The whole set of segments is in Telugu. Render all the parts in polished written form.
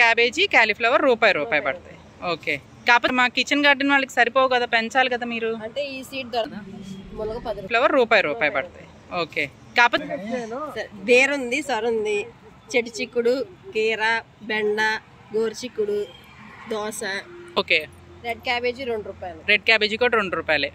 క్యాబేజీ క్యాలీఫ్లవర్ రూపాయి పడతాయి. ఓకే, కాకపోతే మా కిచెన్ గార్డెన్ వాళ్ళకి సరిపోవు కదా, పెంచాలి కదా మీరు. అంటే ఈ సీడ్ ఫ్లవర్ రూపాయి పడతాయి. ఓకే, కాకపోతే బేర్ ఉంది, సొర ఉంది, చెట్టు చిక్కుడు, కీర, బెండ, గోరు చిక్కుడు, దోస. ఓకే, రెడ్ క్యాబేజీ 2 రూపాయలు. రెడ్ క్యాబేజీ కూడా 2 రూపాయలే.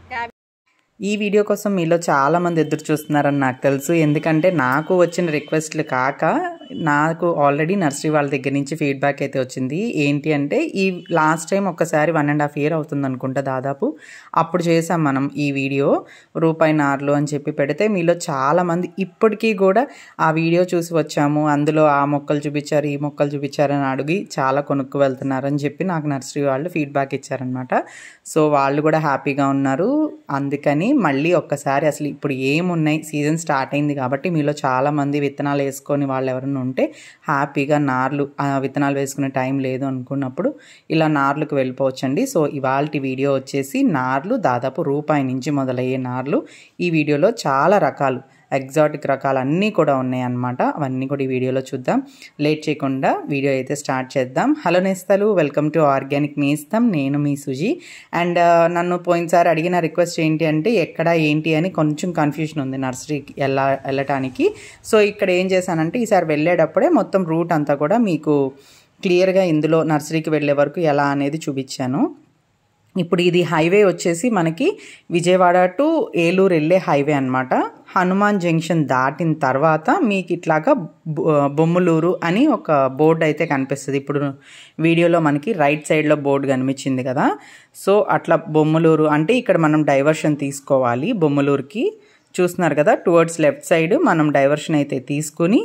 ఈ వీడియో కోసం మీలో చాలామంది ఎదురు చూస్తున్నారని నాకు తెలుసు. ఎందుకంటే నాకు వచ్చిన రిక్వెస్ట్లు కాక నాకు ఆల్రెడీ నర్సరీ వాళ్ళ దగ్గర నుంచి ఫీడ్బ్యాక్ అయితే వచ్చింది. ఏంటి అంటే ఈ లాస్ట్ టైం ఒక్కసారి 1.5 year అవుతుంది అనుకుంటా దాదాపు, అప్పుడు చేసాం మనం ఈ వీడియో రూపాయి నార్లు అని చెప్పి పెడితే మీలో చాలామంది ఇప్పటికీ కూడా ఆ వీడియో చూసి వచ్చాము, అందులో ఆ మొక్కలు చూపించారు ఈ మొక్కలు చూపించారని అడిగి చాలా కొనుక్కు వెళ్తున్నారని చెప్పి నాకు నర్సరీ వాళ్ళు ఫీడ్బ్యాక్ ఇచ్చారనమాట. సో వాళ్ళు కూడా హ్యాపీగా ఉన్నారు. అందుకని మళ్ళీ ఒక్కసారి అసలు ఇప్పుడు ఏమున్నాయి, సీజన్ స్టార్ట్ అయింది కాబట్టి మీలో చాలామంది విత్తనాలు వేసుకొని వాళ్ళు ఎవరైనా ఉంటే హ్యాపీగా నార్లు విత్తనాలు వేసుకునే టైం లేదు అనుకున్నప్పుడు ఇలా నార్లకు వెళ్ళిపోవచ్చండి. సో ఇవాల్టి వీడియో వచ్చేసి నార్లు దాదాపు రూపాయి నుంచి మొదలయ్యే నార్లు. ఈ వీడియోలో చాలా రకాలు ఎగ్జాటిక్ రకాలు అన్నీ కూడా ఉన్నాయి అన్నమాట. అవన్నీ కూడా ఈ వీడియోలో చూద్దాం. లేట్ చేయకుండా వీడియో అయితే స్టార్ట్ చేద్దాం. హలో నేస్తాలు, వెల్కమ్ టు ఆర్గానిక్ మీ ఇస్తాం. నేను మీ సుజీ. అండ్ నన్ను పోయినసారి అడిగిన రిక్వెస్ట్ ఏంటి అంటే ఎక్కడ ఏంటి అని కొంచెం కన్ఫ్యూషన్ ఉంది నర్సరీకి వెళ్ళటానికి. సో ఇక్కడ ఏం చేశానంటే ఈసారి వెళ్ళేటప్పుడే మొత్తం రూట్ అంతా కూడా మీకు క్లియర్గా ఇందులో నర్సరీకి వెళ్ళే వరకు ఎలా అనేది చూపించాను. ఇప్పుడు ఇది హైవే వచ్చేసి మనకి విజయవాడ టు ఏలూరు వెళ్ళే హైవే అనమాట. హనుమాన్ జంక్షన్ దాటిన తర్వాత మీకు ఇట్లాగా బొమ్మలూరు అని ఒక బోర్డు అయితే కనిపిస్తుంది. ఇప్పుడు వీడియోలో మనకి రైట్ సైడ్లో బోర్డు కనిపించింది కదా. సో అట్లా బొమ్మలూరు అంటే ఇక్కడ మనం డైవర్షన్ తీసుకోవాలి. బొమ్మలూరుకి చూస్తున్నారు కదా, టువర్డ్స్ లెఫ్ట్ సైడ్ మనం డైవర్షన్ అయితే తీసుకుని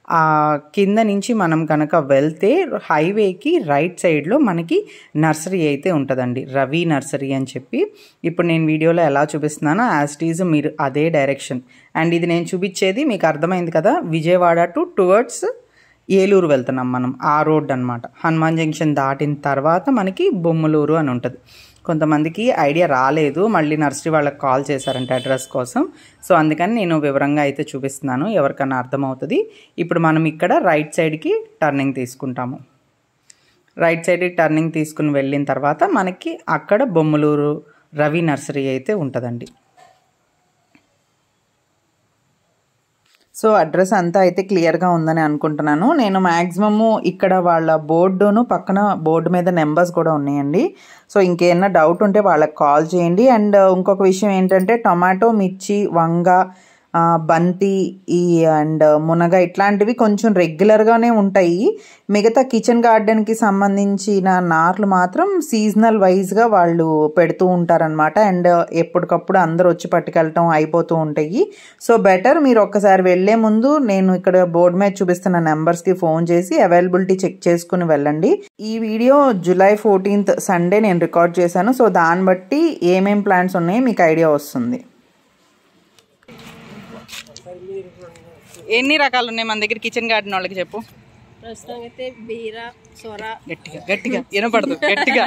కింద నుంచి మనం కనుక వెళ్తే హైవేకి రైట్ సైడ్లో మనకి నర్సరీ అయితే ఉంటుందండి, రవి నర్సరీ అని చెప్పి. ఇప్పుడు నేను వీడియోలో ఎలా చూపిస్తున్నానో యాజ్ ఇట్ ఈజ్ మీరు అదే డైరెక్షన్. అండ్ ఇది నేను చూపించేది మీకు అర్థమైంది కదా, విజయవాడ టు టువర్డ్స్ ఏలూరు వెళ్తున్నాం మనం, ఆ రోడ్ అనమాట. హనుమాన్ జంక్షన్ దాటిన తర్వాత మనకి బొమ్మలూరు అని ఉంటుంది. కొంతమందికి ఐడియా రాలేదు, మళ్ళీ నర్సరీ వాళ్ళకి కాల్ చేశారంటే అడ్రస్ కోసం. సో అందుకని నేను వివరంగా అయితే చూపిస్తున్నాను, ఎవరికన్నా అర్థమవుతుంది. ఇప్పుడు మనం ఇక్కడ రైట్ సైడ్కి టర్నింగ్ తీసుకుంటాము. రైట్ సైడ్కి టర్నింగ్ తీసుకుని వెళ్ళిన తర్వాత మనకి అక్కడ బొమ్మలూరు రవి నర్సరీ అయితే ఉంటుందండి. సో అడ్రస్ అంతా అయితే క్లియర్గా ఉందని అనుకుంటున్నాను. నేను మ్యాక్సిమము ఇక్కడ వాళ్ళ బోర్డును పక్కన బోర్డు మీద నెంబర్స్ కూడా ఉన్నాయండి. సో ఇంకేమన్నా డౌట్ ఉంటే వాళ్ళకి కాల్ చేయండి. అండ్ ఇంకొక విషయం ఏంటంటే టొమాటో, మిర్చి, వంగ, బంతి అండ్ మునగ ఇట్లాంటివి కొంచెం రెగ్యులర్గానే ఉంటాయి. మిగతా కిచెన్ గార్డెన్కి సంబంధించిన నార్లు మాత్రం సీజనల్ వైజ్గా వాళ్ళు పెడుతూ ఉంటారనమాట. అండ్ ఎప్పటికప్పుడు అందరూ వచ్చి పట్టుకెళ్ళటం అయిపోతూ ఉంటాయి. సో బెటర్ మీరు ఒక్కసారి వెళ్లే ముందు నేను ఇక్కడ బోర్డు మీద చూపిస్తున్న నెంబర్స్కి ఫోన్ చేసి అవైలబిలిటీ చెక్ చేసుకుని వెళ్ళండి. ఈ వీడియో July 14th సండే నేను రికార్డ్ చేశాను. సో దాన్ని బట్టి ఏమేం ప్లాంట్స్ ఉన్నాయో మీకు ఐడియా వస్తుంది. ఎన్ని రకాలు ఉన్నాయి మన దగ్గర కిచెన్ గార్డెన్ వాళ్ళకి చెప్పు. ప్రస్తుతం అయితే బీర, సొర. గట్టిగా వినపడదు, గట్టిగా.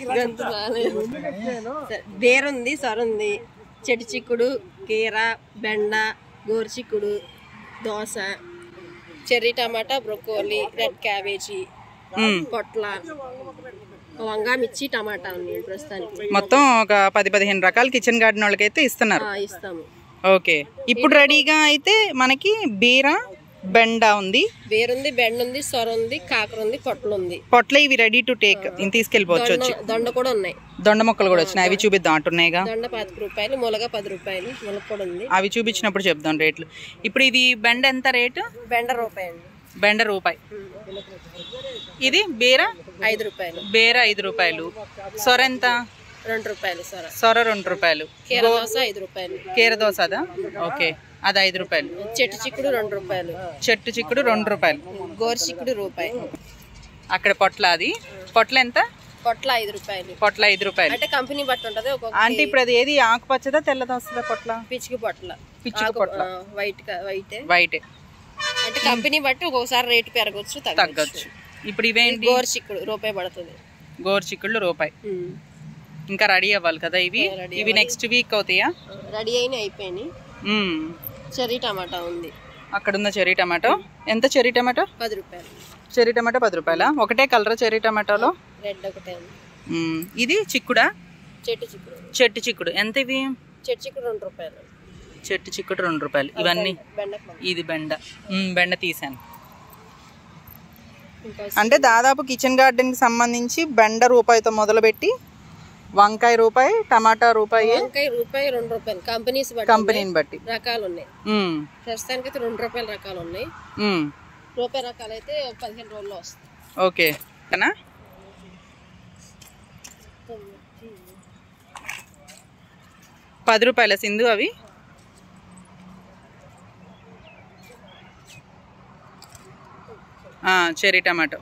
బేర్ ఉంది, సొర ఉంది, చెట్టు చిక్కుడు, కీర, బెండ, గోరు చిక్కుడు, దోస, చెర్రీ టమాటా, బ్రొకోలీ, రెడ్ క్యాబేజీ, పొట్ల, వంగ, మిర్చి, టమాటా ఉంది ప్రస్తుతానికి. మొత్తం ఒక 10-15 రకాల కిచెన్ గార్డెన్ వాళ్ళకి అయితే ఇస్తున్నారు. ఇస్తాము. ఓకే, ఇప్పుడు రెడీగా అయితే మనకి బీర, బెండ ఉంది, బేర్ ఉంది, బెండ ఉంది, సొర ఉంది, కాకర ఉంది, పొట్ల ఉంది. పొట్ల ఇవి రెడీ టు టేక్ తీసుకెళ్ళిపోవచ్చు. వచ్చి దొండ కూడా ఉన్నాయి, దొండ మొక్కలు కూడా వచ్చినాయి. అవి చూపిద్దాం. అంటున్నాయిగా దొండ 25 రూపాయలు, ములగ 10 రూపాయలు, ములగ కూడా ఉంది. అవి చూపించినప్పుడు చెప్దాం రేట్లు. ఇప్పుడు ఇది బెండ ఎంత రేటు? బెండ రూపాయి అండి. బెండ రూపాయి. ఇది బీర 5 రూపాయలు. బీర 5 రూపాయలు. సొర ఎంత? 2 రూపాయలు. సొర 2 రూపాయలు. కీర దోస 5 రూపాయలు. కీర దోస అదా? ఓకే, అది 5 రూపాయలు. చెట్టు చిక్కుడు 2 రూపాయలు. చెట్టు చిక్కుడు 2 రూపాయలు. గోరు చిక్కుడు రూపాయి. అక్కడ పొట్ల, అది పొట్ల ఎంత? పొట్ల 5 రూపాయలు. పొట్ల 5 రూపాయలు. అంటే కంపెనీ బట్టి ఉంటది. అంటే ఇప్పుడు అది ఏది ఆకుపచ్చదా తెల్లదా వస్తుందా పొట్ల? పిచ్చికి పొట్ల. పిచ్చికి పొట్ల వైట్. అంటే కంపెనీ బట్టి ఒక్కొక్కసారి రేటు పెరగచ్చు, తగ్గచ్చు. ఇప్పుడు ఇవేంటి? గోరు చిక్కుడు రూపాయి పడుతుంది. గోరు చిక్కుళ్ళు రూపాయి. ఇంకా రెడీ అవ్వాలి కదా ఇవి. ఇవి నెక్స్ట్ వీక్ అవుతాయా? రెడీ అయిపోయినాయి. చెర్రీ టమాటా ఉంది. అక్కడ ఉన్న చెర్రీ టమాటో ఎంత? చెర్రీ టమాటో 10 రూపాయలు. చెర్రీ టమాటో 10 రూపాయలా? ఒకటే కలర్ చెర్రీ టమాటోలో? రెడ్ ఒకటే ఉంది. ఇది చిక్కుడా? చెట్టు చిక్కుడు. చెట్టు చిక్కుడు ఎంత ఇవి? చెట్టు చిక్కుడు 2 రూపాయలు. చెట్టు చిక్కుడు 2 రూపాయలు. ఇవన్నీ ఇది బెండ. బెండ తీసాను. అంటే దాదాపు కిచెన్ గార్డెన్కి సంబంధించి బెండ రూపాయితో మొదలుపెట్టి వంకాయ రూపాయి, టమాటా రూపాయి, వంకాయ రూపాయి 2 రూపాయలు. కంపెనీని బట్టి రకాలు ఉన్నాయి. ప్రస్తుతానికి అయితే 2 రూపాయల రకాలు ఉన్నాయి. రూపాయి రకాలు అయితే 15 రోజుల్లో వస్తాయి. ఓకే. 10 రూపాయల సింధు అవి? Cherry tomato.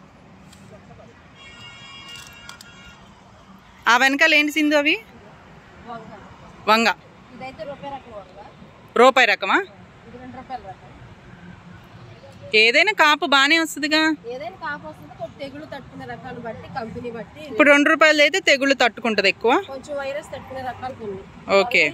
ఆ వెనకాల ఏంటి సింధు అవి? వంగ. రూపాయి రకమా? ఏదైనా కాపు బానే వస్తుందిగా. తెగులు తట్టుకునే రకాలు బట్టి కంపెనీ బట్టి. ఇప్పుడు 2 రూపాయలు అయితే తెగుళ్ళు తట్టుకుంటది ఎక్కువ. కొంచెం వైరస్ తట్టుకునే రకాలు కొన్ని. ఓకే.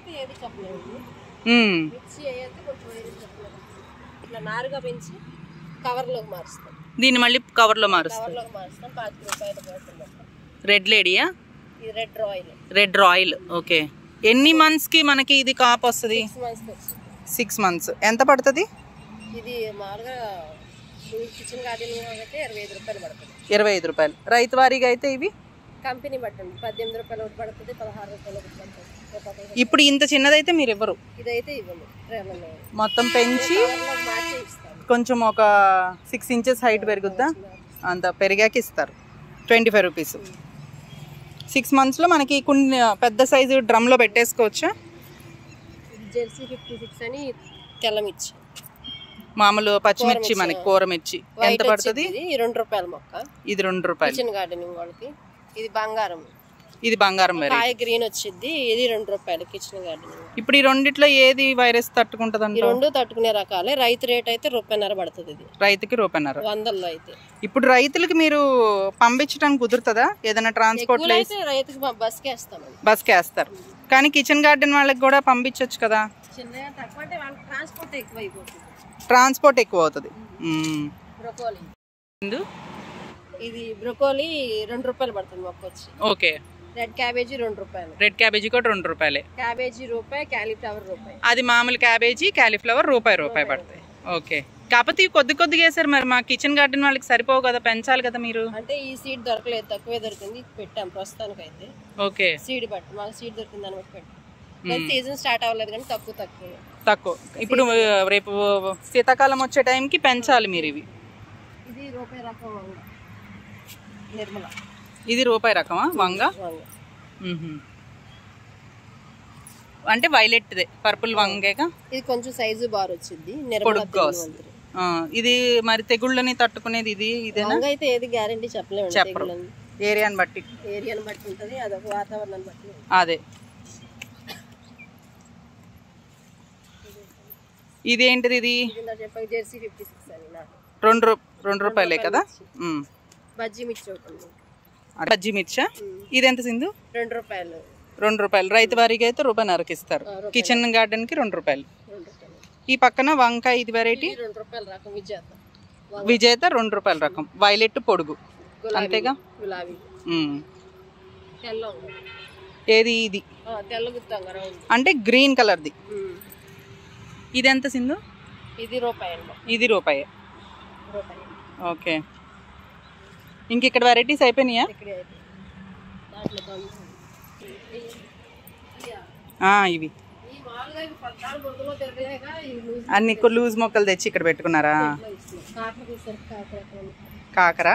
ఇట్లా నారుగా పెంచి కవర్లోకి మారుస్తాం. దీన్ని మళ్ళీ కవర్లో మారుస్తాం. 5 రూపాయలు పడుతుంది. రెడ్ లేడీయా? ఇది red royal. Red royal. Okay. ఎన్ని మంత్స్ కి మనకి ఇది కాపు వస్తుంది? 6 మంత్స్. ఎంత పడుతుంది ఇది? మామూలుగా కిచెన్ గార్డెన్ అయితే 25 రూపాయలు పడుతుంది. 25 రూపాయలు. రైతు వారీగా అయితే ఇవి కంపెనీ బట్టండి. 18 రూపాయలు ఒకటి పడుతుంది, 16 రూపాయలు ఒకటి పడుతుంది. ఇప్పుడు ఇంత చిన్నదైతే మీరు ఇవ్వరు? ఇదైతే ఇవ్వండి. మొత్తం పెంచి కొంచెం ఒక 6 ఇంచెస్ హైట్ పెరుగుద్దా? అంత పెరిగాక ఇస్తారు. 25 రూపీస్. 6 మంత్స్లో మనకి కొన్ని పెద్ద సైజు డ్రమ్లో పెట్టేసుకోవచ్చా? జెర్సీ 56 అని తెల్లమిర్చి, మామూలు పచ్చిమిర్చి, మనకి కూరమిర్చి ఎంత పడుతుంది? 2 రూపాయల మొక్క. ఇది 2 రూపాయలు. కిచెన్ గార్డెనింగ్ వాళ్ళకి. ఇది బంగారం. ఇది బంగారం. కాయ గ్రీన్ వచ్చింది. ఇది 2 రూపాయలు కిచెన్ గార్డెనింగ్. ఇప్పుడు ఈ రెండిట్లో ఏది వైరస్ తట్టుకుంటది అంటే? 2 తట్టుకునే రకాలే. రైతు రేట్ అయితే ₹1.5 పడుతుంది. ఇది రైతుకి ₹1.5. 100లో అయితే. ఇప్పుడు రైతులకి మీరు పంపించడానికి కుదురుతుందా? ఏదైనా ట్రాన్స్పోర్ట్ రైతుకి బస్కి వేస్తాం. బస్కి వేస్తారు. కానీ కిచెన్ గార్డెన్ వాళ్ళకి కూడా పంపించవచ్చు కదా? ట్రాన్స్పోర్ట్ ఎక్కువ అవుతుంది. బ్రొకోలీ. ఇది బ్రొకోలీ 2 రూపాయలు పడుతుంది మొక్క వచ్చి. ఓకే. రెడ్ క్యాబేజీ 2 రూపాయలు. రెడ్ క్యాబేజీ కూడా 2 రూపాయలే. క్యాబేజీ రూపాయి, క్యాలీఫ్లవర్ రూపాయి. అది మామూలు క్యాబేజీ, క్యాలీఫ్లవర్ రూపాయి పడతాయి. ఓకే. కాకపోతే కొద్దిగా వేసారు. మరి మా కిచెన్ గార్డెన్ వాళ్ళకి సరిపోవు కదా, పెంచాలి కదా మీరు. అంటే ఈ సీడ్ దొరకలేదు, తక్కువే దొరికింది, పెట్టాం ప్రస్తుతానికి అయితే. ఓకే. సీడ్ బట్టి మాకు సీడ్ దొరికింది దాన్ని బట్టి పెట్టాం. సీజన్ స్టార్ట్ అవ్వలేదు కానీ తక్కువ. ఇప్పుడు రేపు శీతాకాలం వచ్చే టైంకి పెంచాలి మీరు ఇవి. ఇది రూపాయి రకం వంగ, నిర్మల. ఇది రూపాయి రకమా వంగ? అంటే వైలెట్దే, పర్పుల్ వంగేగా. ఇది కొంచెం సైజు బార్ వచ్చింది. ఇది మరి తెగుళ్ళని తట్టుకునేది ఇది. ఇదేనా? అయితే ఏది గ్యారెంటీ చెప్పలేము. ఏరియాని బట్టి ఉంటుంది. అదొక వాతావరణాన్ని బట్టి. అదే. ఇదేంటిది? ఇది జెర్సీ 56 అని. 2 రూపాయలే కదా? బజ్జీ మిర్చి ఒకటి. బజ్జీ మిర్చా? ఇది ఎంత సింధు? 2 రూపాయలు. 2 రూపాయలు. రైతు వారికి అయితే ₹1.5 ఇస్తారు. కిచెన్ గార్డెన్ కి 2 రూపాయలు. ఈ పక్కన వంకాయ, ఇది వెరైటీ 2 రూపాయల రకం విజేత 2 రూపాయల రకం. వైలెట్ పొడుగు అంతేగా? గులాబీ. ఏది? ఇది అంటే గ్రీన్ కలర్ది. ఇది ఎంత సింధు? ఇది రూపాయి. ఇది రూపాయి. ఓకే. ఇంక ఇక్కడ వెరైటీస్ అయిపోయినాయా? ఇవి అన్ని లూజ్ మొక్కలు తెచ్చి ఇక్కడ పెట్టుకున్నారా? కాకర.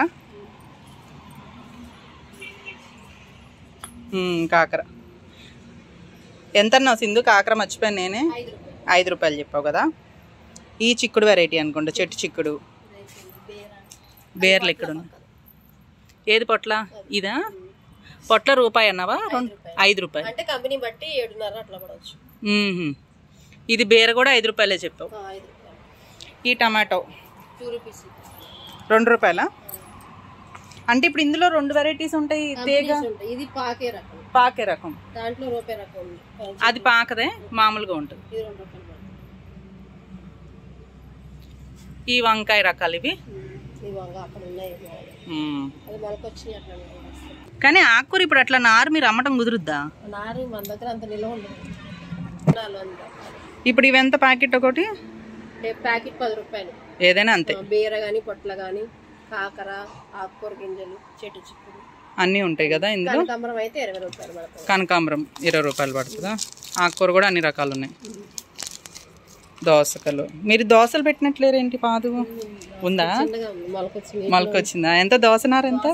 కాకర ఎంత అన్నావు సింధు? కాకర మర్చిపోయాను నేనే. 5 రూపాయలు చెప్పావు కదా. ఈ చిక్కుడు వెరైటీ అనుకుంటా, చెట్టు చిక్కుడు. బేర్లు ఇక్కడ ఏది పొట్ల? ఇదా? పొట్ల రూపాయి అన్నావా? 5 రూపాయలు. అంటే కంపెనీ బట్టి 7.5 అట్లా పడవచ్చు. ఇది బేర కూడా 5 రూపాయలే చెప్పావు. ఈ టమాటో 2 రూపీస్. 2 రూపాయలా? అంటే ఇప్పుడు ఇందులో 2 వెరైటీస్ ఉంటాయి. ఇది పాకే రకం. పాకే రకం. దాంట్లో రూపాయి రకం ఉంది. అది పాకదే, మామూలుగా ఉంటుంది. ఇది 2 రూపాయలు. ఈ వంకాయ రకాలు ఇవి ఇవ్వంగా అక్కడ ఉన్నాయి అది మనకు వచ్చినాయి అట్లా. కానీ ఆకుకూర ఇప్పుడు అట్లా నారు మీరు అమ్మటం కుదురుద్దా? నారు మన దగ్గర అంత నిల్వ ఉండదు. ఇప్పుడు ఇవి ఎంత ప్యాకెట్ ఒకటి? ప్యాకెట్ 10 రూపాయలు ఏదైనా అంతే. బీర కానీ పొట్ల కానీ కాకర ఆకుకూర గింజలు చెట్టు చిక్కుడు అన్నీ ఉంటాయి కదా ఇందులో. కనకాంబరం అయితే 20 రూపాయలు పడుతుంది. కనకాంబరం 20 రూపాయలు పడుతుందా? ఆకుకూర కూడా అన్ని రకాలు ఉన్నాయి. దోసకలు మీరు దోసలు పెట్టినట్లేరేంటి? పాదు ఉందా? మొలకొచ్చిందా? ఎంత దోసనారు ఎంత?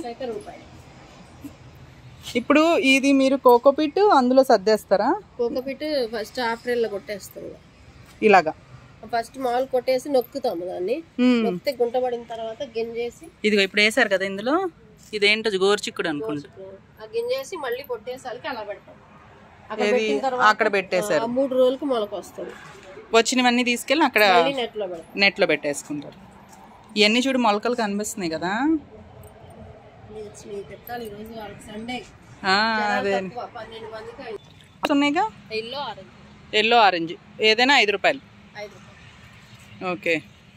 ఇప్పుడు ఇది మీరు కోకోపీట్ అందులో సర్దేస్తారా? కోకోపీట్ ఫస్ట్ ఏప్రిల్లో కొట్టేస్తాం ఇలాగా. ఫస్ట్ మాల్ కొట్టేసి నొక్కుతాము దాన్ని. నొక్కితే గుంట పడిన తర్వాత గింజేసి ఇదిగో ఇప్పుడు వేసారు కదా ఇందులో. ఇదేంటో గోరుచిక్కుడు అనుకుంటా. ఆ గింజేసి మళ్ళీ కొట్టేసరికి అలా పెడతాం. అక్కడ పెట్టేశారు. 3 రోజులకు మొలక వస్తుంది. వచ్చినవన్నీ తీసుకెళ్ళి అక్కడ నెట్లో పెట్టేసుకుంటారు. ఇవన్నీ చూడు మొలకలు కనిపిస్తున్నాయి కదా. అదే ఉన్నాయిగా. ఎల్లో ఆరెంజ్ ఏదైనా 5 రూపాయలు. ఓకే.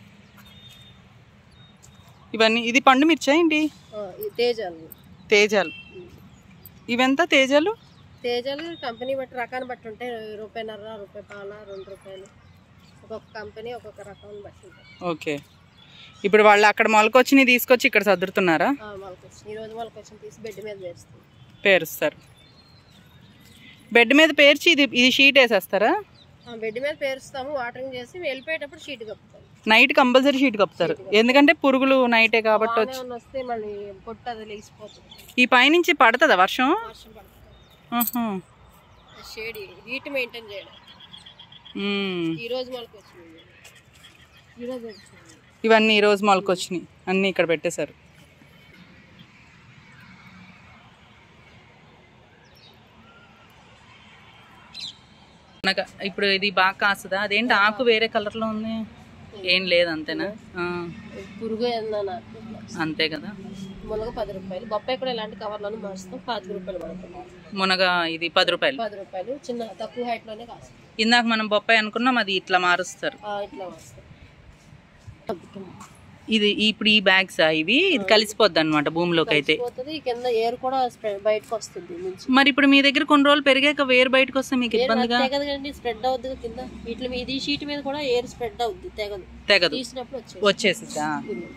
ఇవన్నీ ఇది పండు మిర్చా ఏంటి? తేజాలు. ఇవెంత తేజాలు? తేజాలు కంపెనీ బట్టి రకాన్ని బట్టి ఉంటాయి. ₹1.50 ₹1.5 ₹2. ఒక్కొక్క కంపెనీ ఒక్కొక్క రకాన్ని బట్టి. ఓకే. ఇప్పుడు వాళ్ళు అక్కడ మొలకొచ్చినవి తీసుకొచ్చి ఇక్కడ సర్దుతున్నారా? ఈ రోజు మొలకొచ్చి తీసి బెడ్ మీద పేరుస్తారు. బెడ్ మీద పేర్చి ఇది షీట్ వేసేస్తారా? బెడ్ మీద పేరుస్తాము. వాటరింగ్ చేసి వెళ్ళిపోయేటప్పుడు షీట్ కప్పుతాం. నైట్ కంపల్సరీ షీట్ కప్పుతారు. ఎందుకంటే పురుగులు నైటే కాబట్టి వస్తే మళ్ళీ పొట్టు అది లేచిపోతుంది. ఈ పైనుంచి పడుతుందా వర్షం? షేడ్ హీట్ మెయింటైన్ చేయడం. ఈ రోజు మొలకొచ్చింది. ఇవన్నీ ఈ రోజు మొలకొచ్చినాయి. అన్నీ ఇక్కడ పెట్టేశారు. ఇప్పుడు ఇది బాగా కాస్తుందా? అదేంటి ఆకు వేరే కలర్ లో ఉంది? ఏం లేదు అంతేనా? పురుగు అంతే కదా. మునగ 10 రూపాయలు. బొప్పాయి కూడా ఇలాంటి కవర్లను మారుస్తాం. 25 రూపాయలు పడుతుంది. మునగ ఇది 10 రూపాయలు. 10 రూపాయలు చిన్న తక్కువ హైట్ లోనే కాస్తుంది. ఇందాక మనం బొప్పాయి అనుకున్నాం, అది ఇట్లా మారుస్తారు. ఇట్లా మారుస్తారు. ఇది ఇప్పుడు ఈ బ్యాగ్స్ ఇవి ఇది కలిసిపోద్ది అనమాట భూమిలోకి. అయితే కింద ఎయిర్ కూడా బయటకు వస్తుంది. మరి ఇప్పుడు మీ దగ్గర కొన్ని రోజులు పెరిగాక వేరు బయటకు వస్తే మీకు ఇబ్బందిగా కదండి. స్ప్రెడ్ అవుద్ది కింద. వీటి ఇది షీట్ మీద కూడా ఎయిర్ స్ప్రెడ్ అవుద్ది. తెగదు. తీసినప్పుడు వచ్చేసిద్దా?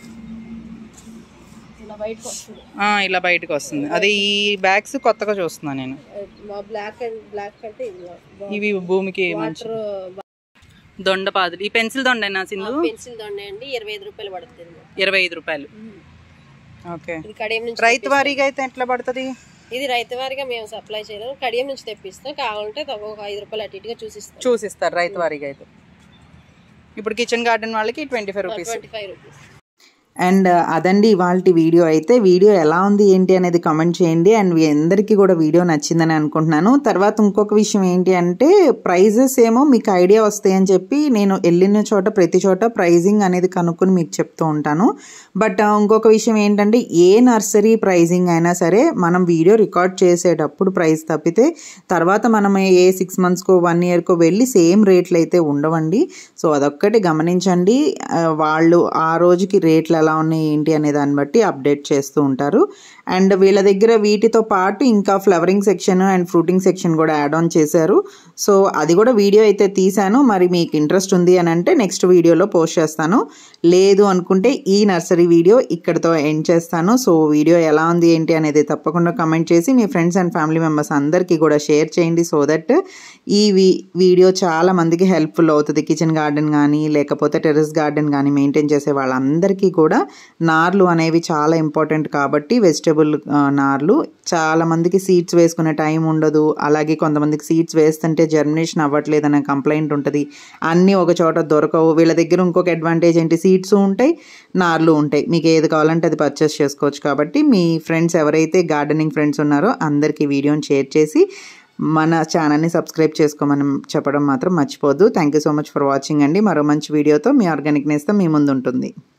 ఇలా బయటకు వస్తుంది. అది ఈ బ్యాగ్స్ కొత్తగా చూస్తున్నాను నేను. బ్లాక్ అంటే ఇవి భూమికి మంచి దొండపాదులు. ఈ పెన్సిల్ దొండేనా సింధు? పెన్సిల్ దొండ అండి. 25 రూపాయలు పడుతుంది. 25 రూపాయలు. ఓకే. రైతు వారీగా అయితే ఎట్లా పడుతుంది? ఇది రైతు వారీగా మేము సప్లై చేయలేము. కడియం నుంచి తెప్పిస్తాం. కావాలంటే ఒక 5 రూపాయలు అటు ఇటుగా చూసిస్తారు రైతు వారీగా అయితే. ఇప్పుడు కిచెన్ గార్డెన్ వాళ్ళకి 25 రూపీస్. అండ్ అదండి ఇవాళ వీడియో అయితే. వీడియో ఎలా ఉంది ఏంటి అనేది కామెంట్ చేయండి. అండ్ మీ అందరికీ కూడా వీడియో నచ్చిందని అనుకుంటున్నాను. తర్వాత ఇంకొక విషయం ఏంటి అంటే ప్రైజెస్ ఏమో మీకు ఐడియా వస్తాయని చెప్పి నేను వెళ్ళిన చోట ప్రతి చోట ప్రైజింగ్ అనేది కనుక్కొని మీకు చెప్తూ ఉంటాను. బట్ ఇంకొక విషయం ఏంటంటే ఏ నర్సరీ ప్రైజింగ్ అయినా సరే మనం వీడియో రికార్డ్ చేసేటప్పుడు ప్రైస్ తప్పితే తర్వాత మనం ఏ 6 monthsకో 1 yearకో వెళ్ళి సేమ్ రేట్లు అయితే ఉండవండి. సో అదొక్కటి గమనించండి. వాళ్ళు ఆ రోజుకి రేట్లు ఎలా ఉన్నాయి ఏంటి అనే దాన్ని బట్టి అప్డేట్ చేస్తూ ఉంటారు. అండ్ వీళ్ళ దగ్గర వీటితో పాటు ఇంకా flowering section and fruiting section కూడా యాడ్ ఆన్ చేశారు. సో అది కూడా వీడియో అయితే తీశాను. మరి మీకు ఇంట్రెస్ట్ ఉంది అని అంటే నెక్స్ట్ వీడియోలో పోస్ట్ చేస్తాను. లేదు అనుకుంటే ఈ నర్సరీ వీడియో ఇక్కడితో ఎండ్ చేస్తాను. సో వీడియో ఎలా ఉంది ఏంటి అనేది తప్పకుండా కమెంట్ చేసి మీ ఫ్రెండ్స్ అండ్ ఫ్యామిలీ మెంబర్స్ అందరికీ కూడా షేర్ చేయండి. సో దట్ ఈ వీడియో చాలా మందికి హెల్ప్ఫుల్ అవుతుంది. కిచెన్ గార్డెన్ కానీ లేకపోతే టెర్రస్ గార్డెన్ కానీ మెయింటైన్ చేసే వాళ్ళందరికీ కూడా నార్లు అనేవి చాలా ఇంపార్టెంట్ కాబట్టి వెజిటబుల్ నార్లు చాలా మందికి సీడ్స్ వేసుకునే టైం ఉండదు. అలాగే కొంతమందికి సీడ్స్ వేస్తుంటే జర్మినేషన్ అవ్వట్లేదనే కంప్లైంట్ ఉంటుంది. అన్నీ ఒక చోట దొరకవు. వీళ్ళ దగ్గర ఇంకొక అడ్వాంటేజ్ ఏంటి, సీడ్స్ ఉంటాయి, నార్లు ఉంటాయి. మీకు ఏది కావాలంటే అది పర్చేస్ చేసుకోవచ్చు. కాబట్టి మీ ఫ్రెండ్స్ ఎవరైతే గార్డెనింగ్ ఫ్రెండ్స్ ఉన్నారో అందరికీ వీడియోని షేర్ చేసి మన ఛానల్ని సబ్స్క్రైబ్ చేసుకోమని చెప్పడం మాత్రం మర్చిపోద్దు. Thank you so much for watching అండి. మరో మంచి వీడియోతో మీ ఆర్గానిక్ నేస్తం మీ ముందు ఉంటుంది.